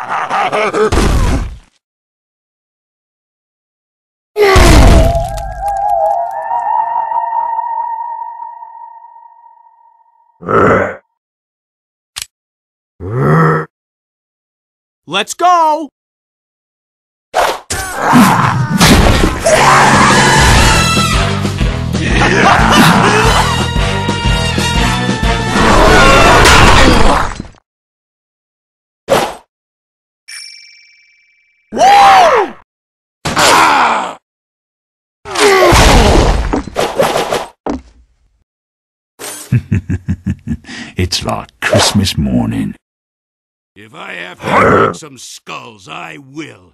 Let's go! It's like Christmas morning. If I have to break some skulls, I will.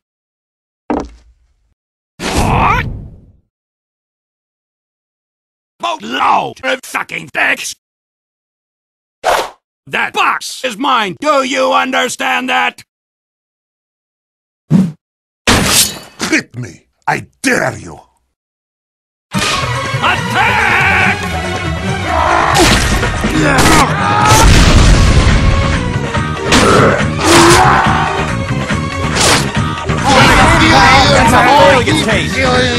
What? Boatload of fucking dicks! That box is mine! Do you understand that? Hit me! I dare you! Attack! That's how oil you taste!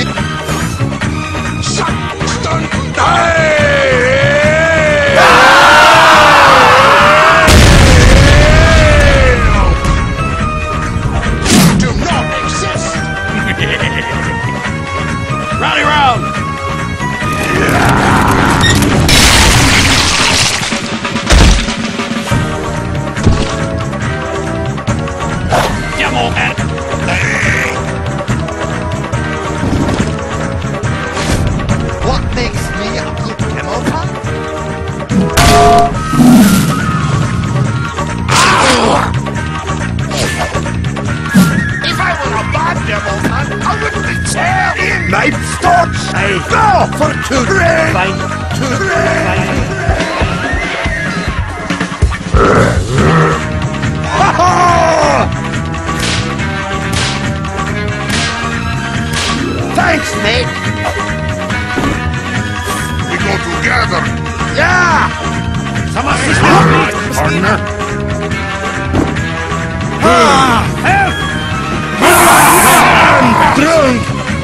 Do not exist! Rally round! Demo head! What makes me a good demo hunt? If I were a bad demo hunt, I wouldn't be tearing! Knife starts! Go for two! Fine. Thanks, mate! We go together! Yeah! All right, partner! I'm drunk!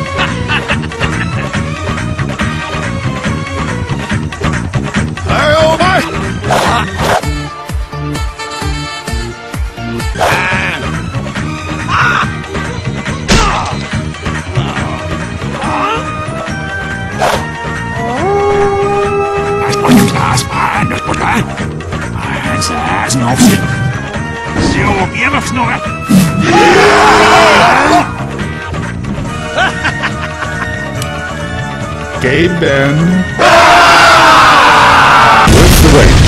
Gabe Ben. Where's the race?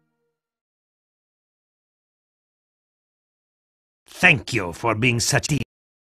Thank you for being such a